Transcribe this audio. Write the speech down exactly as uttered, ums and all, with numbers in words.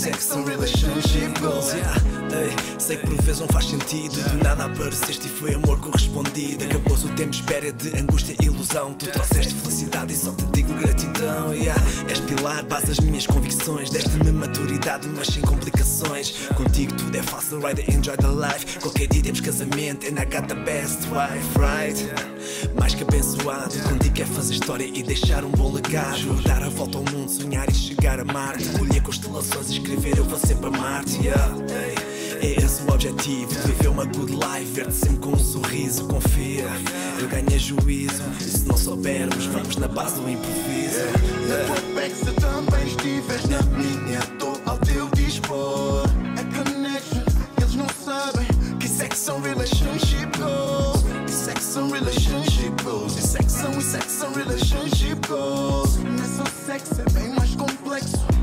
sex and relationship goals, yeah. Ei, sei que por vezes não faz sentido, do nada apareceste e foi amor correspondido. Acabou-se o tempo, espera de angústia e ilusão. Tu trouxeste felicidade e só te digo gratidão, yeah. És pilar, base das minhas convicções. Deste-me maturidade, mas sem complicações. Contigo tudo é fácil, right, enjoy the life. Qualquer dia temos casamento and I got the best wife, right? Mais que abençoado, contigo é fazer história e deixar um bom legado. Dar a volta ao mundo, sonhar e chegar a Marte. Colher constelações e escrever eu vou sempre amar-te, yeah. É esse o objetivo, viver uma good life, ver-te sempre com um sorriso, confia. Eu ganhei juízo, e se não soubermos, vamos na base do improviso. Na tua peça também estiveste.